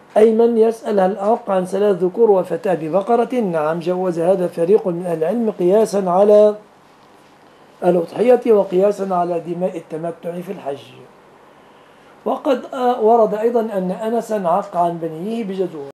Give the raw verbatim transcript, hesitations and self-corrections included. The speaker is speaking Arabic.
أيمن يسأل: هل أوقع عن ثلاث ذكور وفتاة ببقرة؟ نعم، جوز هذا فريق من أهل العلم قياسا على الأضحية وقياسا على دماء التمتع في الحج. وقد ورد أيضا أن أنسا عق عن بنيه بجزور.